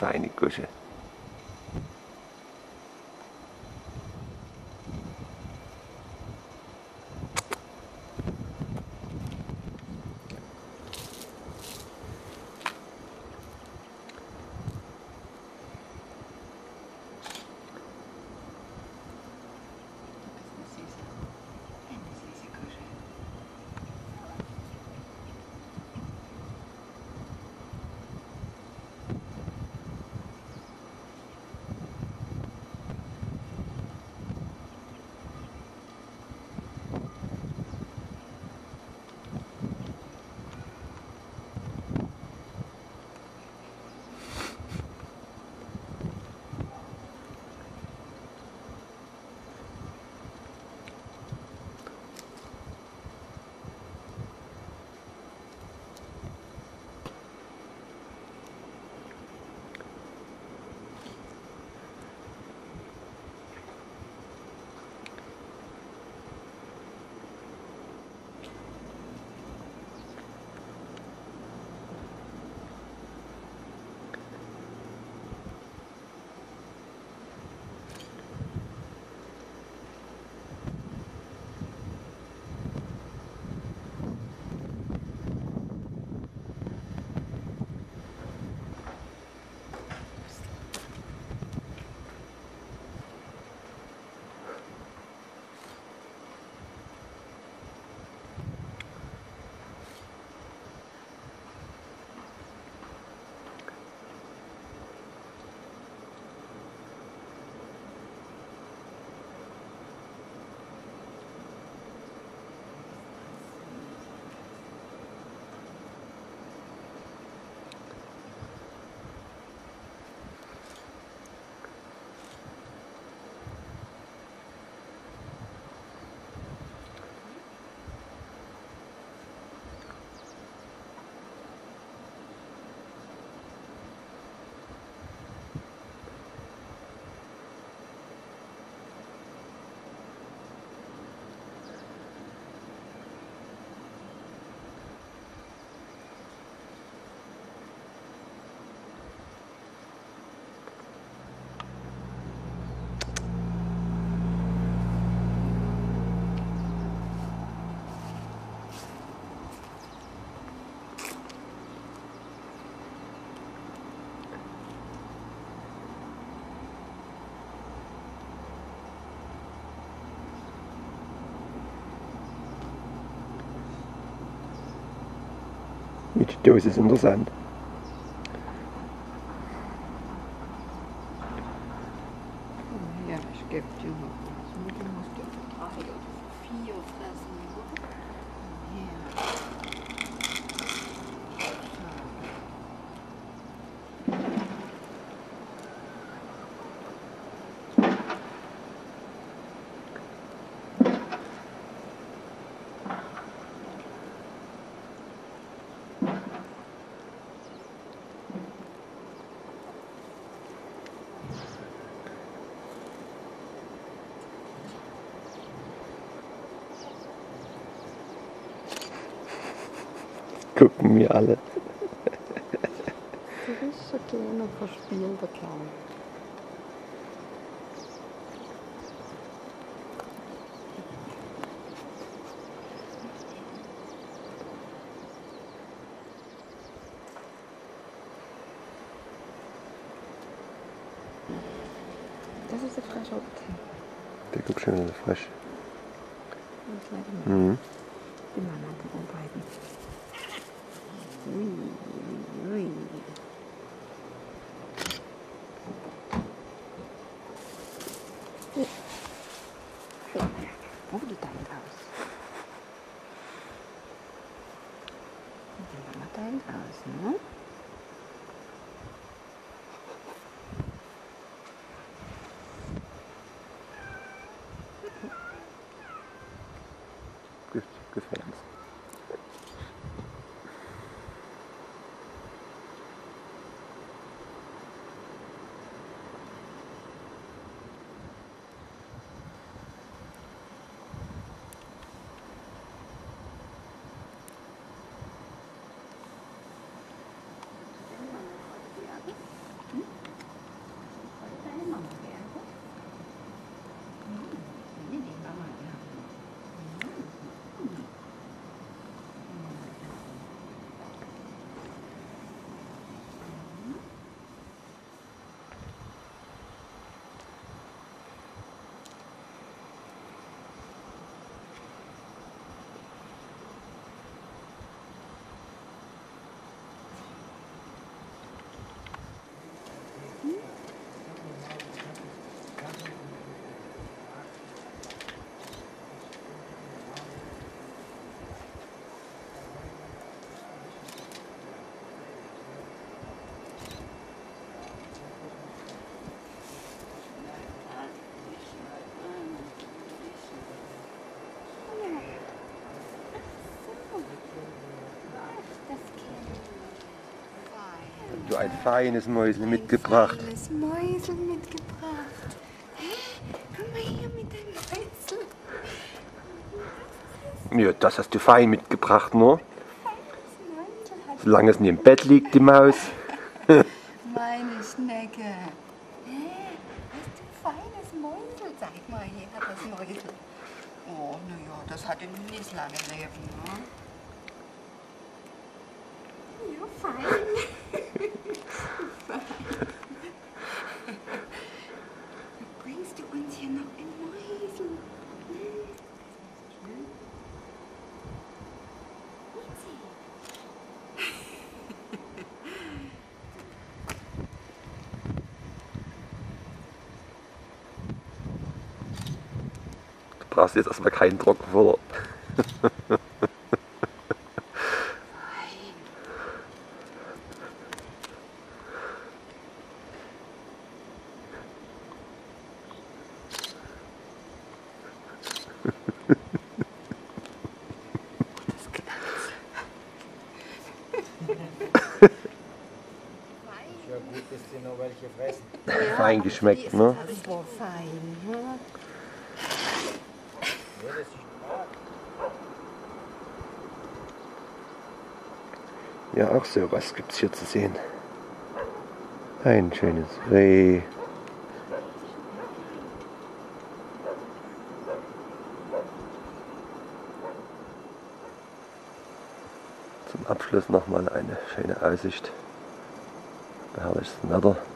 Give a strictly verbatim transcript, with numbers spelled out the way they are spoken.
feine Gusche. Mit der Dose ist interessant. Ja, ich gebe dir noch was. Du musst dir drei oder vier fressen. Gucken wir alle. Das ist ein kleiner verspielter Clown. Das ist ein frischer Tee. Der guckt schon wieder frisch. Mhm. Die Mama bearbeiten. Ui, ui. Oh, die teilt aus. Die Mama teilt aus, ne? Gefällt uns. Hm? ein feines Mäusel mitgebracht. Ein feines Mäusel mitgebracht. Hä? Komm mal her mit deinem Mäusel. Ja, das hast du fein mitgebracht, nur. Solange es nicht im Bett liegt, die Maus. Meine Schnecke. Hä? Hast du feines Mäusel? Zeig mal her, das Mäusel. Oh, naja, das hatte nicht das lange Leben, ne? Ja, fein. Fein. Bringst du uns hier noch ein Mäusel? Du brauchst jetzt erstmal keinen Trockenfutter. Ja gut, dass sie noch welche fressen. Ja, Fein geschmeckt, ne? Das ist wohl fein. Ja. Ja, das ist normal. Ja, auch sowas gibt's hier zu sehen. Ein schönes Reh. Zum Abschluss nochmal eine schöne Aussicht. Beherrlichtes Wetter.